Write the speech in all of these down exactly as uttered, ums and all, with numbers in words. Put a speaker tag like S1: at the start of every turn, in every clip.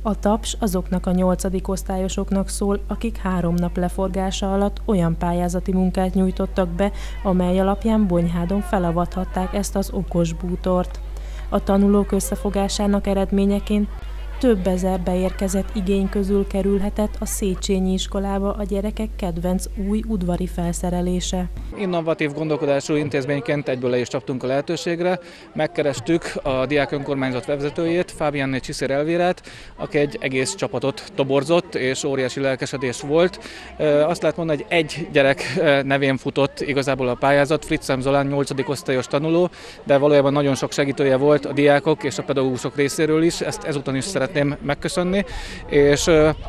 S1: A taps azoknak a nyolcadik osztályosoknak szól, akik három nap leforgása alatt olyan pályázati munkát nyújtottak be, amely alapján Bonyhádon felavathatták ezt az okos bútort. A tanulók összefogásának eredményeként több ezer beérkezett igény közül kerülhetett a Széchenyi iskolába a gyerekek kedvenc új udvari felszerelése.
S2: Innovatív gondolkodású intézményként egyből le is csaptunk a lehetőségre. Megkerestük a diák önkormányzat vezetőjét, Fábiánné Csiszér Elvírát, aki egy egész csapatot toborzott, és óriási lelkesedés volt. Azt lehet mondani, hogy egy gyerek nevén futott igazából a pályázat, Fritzem Zolán, nyolcadik osztályos tanuló, de valójában nagyon sok segítője volt a diákok és a pedagógusok részéről is, ezt ezúton is szeretném megköszönni, és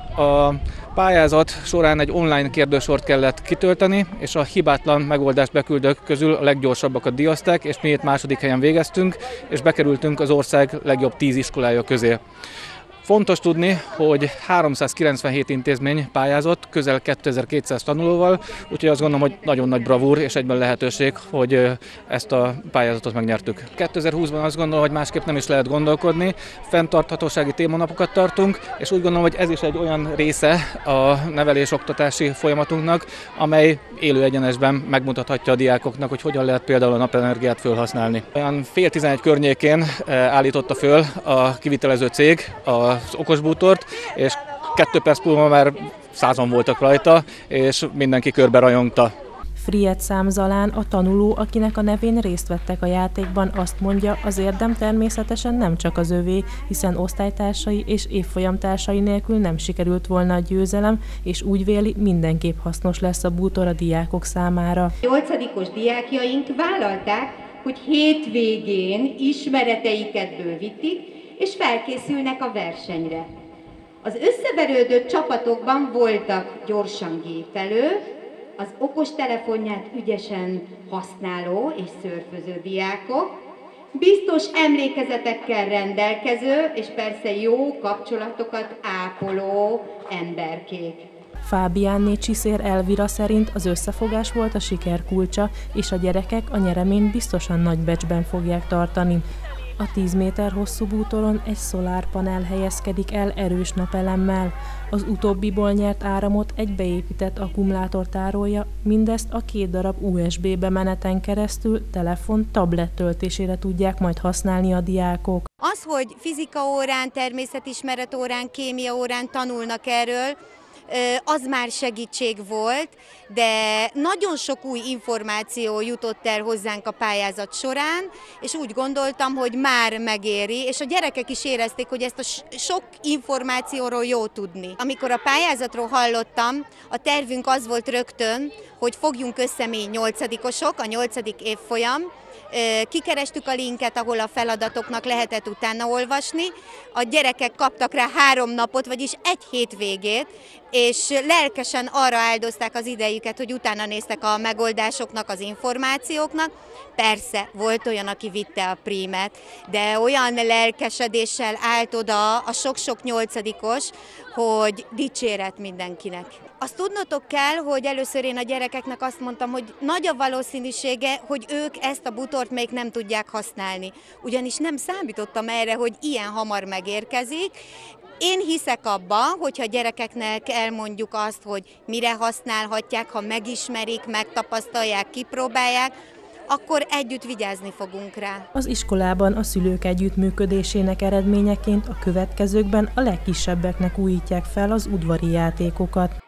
S2: a pályázat során egy online kérdősort kellett kitölteni, és a hibátlan megoldást beküldők közül a leggyorsabbakat díjazták, és mi itt második helyen végeztünk, és bekerültünk az ország legjobb tíz iskolája közé. Fontos tudni, hogy háromszázkilencvenhét intézmény pályázott, közel kétezer-kétszáz tanulóval, úgyhogy azt gondolom, hogy nagyon nagy bravúr és egyben lehetőség, hogy ezt a pályázatot megnyertük. kétezer-húszban azt gondolom, hogy másképp nem is lehet gondolkodni, fenntarthatósági témanapokat tartunk, és úgy gondolom, hogy ez is egy olyan része a nevelés-oktatási folyamatunknak, amely élő egyenesben megmutathatja a diákoknak, hogy hogyan lehet például a napenergiát felhasználni. Olyan fél tizenegy környékén állította föl a kivitelező cég a az okosbútort, és kettő perc múlva már százan voltak rajta, és mindenki körbe rajongta.
S1: Frietsám Zalán, a tanuló, akinek a nevén részt vettek a játékban, azt mondja, az érdem természetesen nem csak az övé, hiszen osztálytársai és évfolyamtársai nélkül nem sikerült volna a győzelem, és úgy véli, mindenképp hasznos lesz a bútor a diákok számára.
S3: Nyolcadikos diákjaink vállalták, hogy hétvégén ismereteiket bővítik, és felkészülnek a versenyre. Az összeverődött csapatokban voltak gyorsan gépelő, az okostelefonját ügyesen használó és szörföző diákok, biztos emlékezetekkel rendelkező és persze jó kapcsolatokat ápoló emberkék.
S1: Fábiánné Csiszér Elvira szerint az összefogás volt a siker kulcsa, és a gyerekek a nyereményt biztosan nagy becsben fogják tartani. A tíz méter hosszú bútoron egy szolárpanel helyezkedik el erős napelemmel. Az utóbbiból nyert áramot egy beépített akkumulátor tárolja, mindezt a két darab u es bé bemeneten keresztül telefon, tablet töltésére tudják majd használni a diákok.
S4: Az, hogy fizika órán, természetismeret órán, kémia órán tanulnak erről, az már segítség volt, de nagyon sok új információ jutott el hozzánk a pályázat során, és úgy gondoltam, hogy már megéri, és a gyerekek is érezték, hogy ezt a sok információról jó tudni. Amikor a pályázatról hallottam, a tervünk az volt rögtön, hogy fogjunk össze mi nyolcadikosok, a nyolcadik évfolyam, kikerestük a linket, ahol a feladatoknak lehetett utána olvasni. A gyerekek kaptak rá három napot, vagyis egy hétvégét, és lelkesen arra áldozták az idejüket, hogy utána néztek a megoldásoknak, az információknak. Persze, volt olyan, aki vitte a prímet, de olyan lelkesedéssel állt oda a sok-sok nyolcadikos, hogy dicséret mindenkinek. Azt tudnotok kell, hogy először én a gyerekeknek azt mondtam, hogy nagy a valószínűsége, hogy ők ezt a bútort még nem tudják használni. Ugyanis nem számítottam erre, hogy ilyen hamar megérkezik. Én hiszek abban, hogyha a gyerekeknek elmondjuk azt, hogy mire használhatják, ha megismerik, megtapasztalják, kipróbálják, akkor együtt vigyázni fogunk rá.
S1: Az iskolában a szülők együttműködésének eredményeként a következőkben a legkisebbeknek újítják fel az udvari játékokat.